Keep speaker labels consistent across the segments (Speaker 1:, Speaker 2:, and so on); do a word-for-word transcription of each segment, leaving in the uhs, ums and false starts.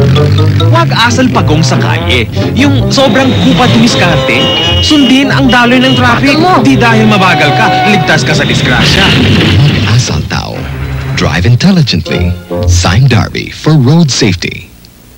Speaker 1: Huwag asal pagong sa kalye. Yung sobrang kupad tumiskarte, sundin ang daloy ng traffic. Di dahil mabagal ka, ligtas ka sa disgrasya.
Speaker 2: Mag-asal tao. Drive intelligently. Sime Darby for road safety.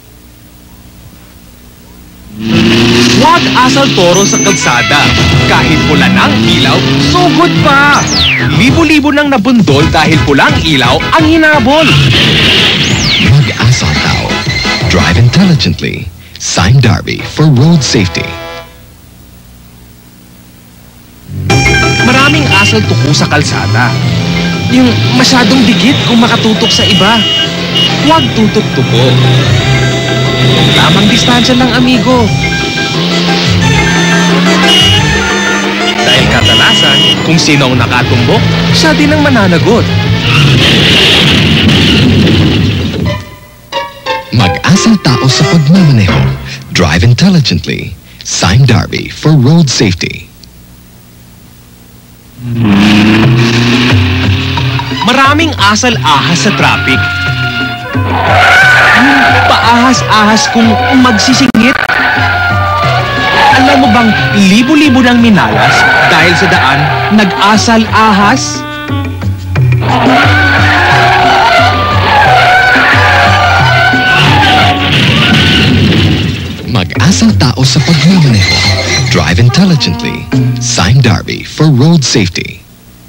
Speaker 1: Huwag asal toro sa kalsada. Kahit pula ng ilaw, sugod pa. Libo-libo nang nabundol dahil pulang ilaw ang hinabol.
Speaker 2: Mag-asal tao. Drive intelligently. Sime Darby for road safety.
Speaker 1: Maraming asal tuko sa kalsada. Yung masyadong dikit kung makatutok sa iba. Huwag tutok-tuko. Tamang distansya lang, amigo. Dahil kadalasan, kung sino ang nakatumbok, siya din ang mananagot.
Speaker 2: Mag-asal tao sa pagmamaneho. Drive intelligently. Sime Darby for road safety.
Speaker 1: Maraming asal-ahas sa traffic. Yung paahas-ahas kung magsisingit. Alam mo bang libo-libo ng minalas dahil sa daan nag-asal-ahas?
Speaker 2: Mag-asal tao sa pagmamaneho. Drive intelligently. Sime Darby for road safety.